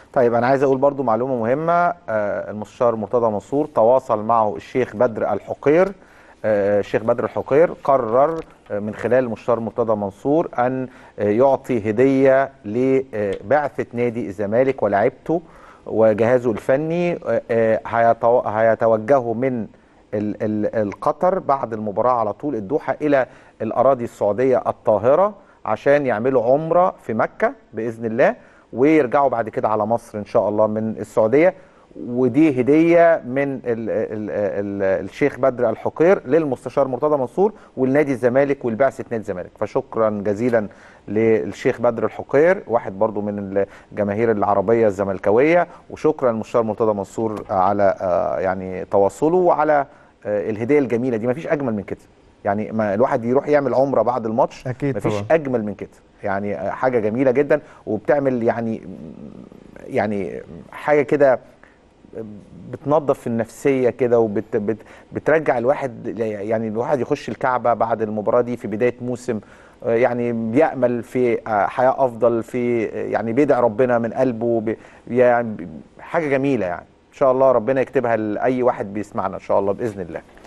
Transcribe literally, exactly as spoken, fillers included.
طيب انا عايز اقول برضو معلومه مهمه. المستشار مرتضى منصور تواصل معه الشيخ بدر الحقير. الشيخ بدر الحقير قرر من خلال المستشار مرتضى منصور ان يعطي هديه لبعثه نادي الزمالك ولاعيبته وجهازه الفني. هيتوجهوا من القطر بعد المباراه على طول الدوحه الى الاراضي السعوديه الطاهره عشان يعملوا عمره في مكه باذن الله، ويرجعوا بعد كده على مصر ان شاء الله من السعوديه. ودي هديه من ال ال ال الشيخ بدر الحقير للمستشار مرتضى منصور والنادي الزمالك والبعثه نادي الزمالك. فشكرا جزيلا للشيخ بدر الحقير، واحد برضو من الجماهير العربيه الزملكاويه، وشكرا للمستشار مرتضى منصور على يعني تواصله وعلى الهديه الجميله دي. مفيش اجمل من كده، يعني ما الواحد يروح يعمل عمره بعد الماتش اكيد مفيش طبعا. اجمل من كده، يعني حاجه جميله جدا وبتعمل يعني يعني حاجه كده بتنظف النفسيه كده وبترجع الواحد، يعني الواحد يخش الكعبه بعد المباراه دي في بدايه موسم، يعني بيأمل في حياه افضل، في يعني بيدعي ربنا من قلبه، يعني حاجه جميله. يعني ان شاء الله ربنا يكتبها لاي واحد بيسمعنا ان شاء الله باذن الله.